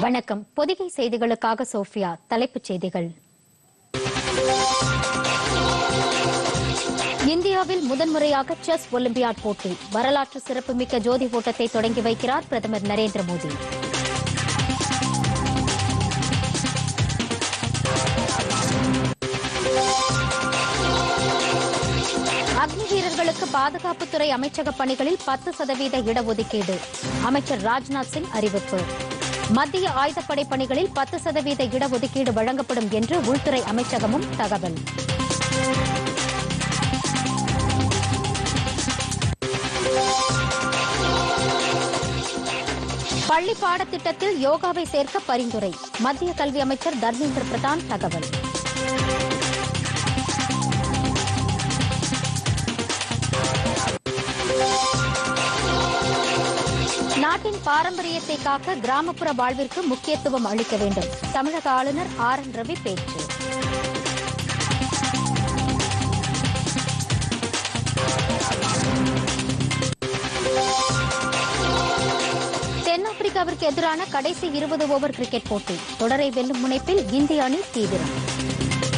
வணக்கம். பொதிகை செய்திகளுக்காக சோஃபியா. தலைப்புச் செய்திகள். இந்தியாவில் முதன்முறையாக செஸ் ஒலிம்பியாட் போட்டி. வரலாற்று சிறப்புமிக்க ஜோதி ஓட்டத்தை தொடங்கி வைக்கிறார் பிரதமர் நரேந்திர மோடி. அக்னி வீரர்களுக்கு பாதுகாப்புத்துறை அமைச்சக பணிகளில் 10% இடஒதுக்கீடு. அமைச்சர் ராஜ்நாத் சிங் அறிவிப்பு. மத்திய ஆயுதப்படை பணிகளில் 10% இடஒதுக்கீடு வழங்கப்படும் என்று உள்துறை அமைச்சகமும் தகவல். பள்ளி பாடத்திட்டத்தில் யோகாவை சேர்க்க பரிந்துரை. மத்திய கல்வி அமைச்சர் தர்மேந்திர பிரதான் தகவல். நாட்டின் பாரம்பரியத்தை காக்க கிராமப்புற வாழ்விற்கு முக்கியத்துவம் அளிக்க வேண்டும். தமிழக ஆளுநர் ஆர் என் ரவி பேச்சு. தென்னாப்பிரிக்காவிற்கு எதிரான கடைசி 20 ஓவர் கிரிக்கெட் போட்டி. தொடரை வெல்லும் முனைப்பில் இந்திய அணி தீவிரம்.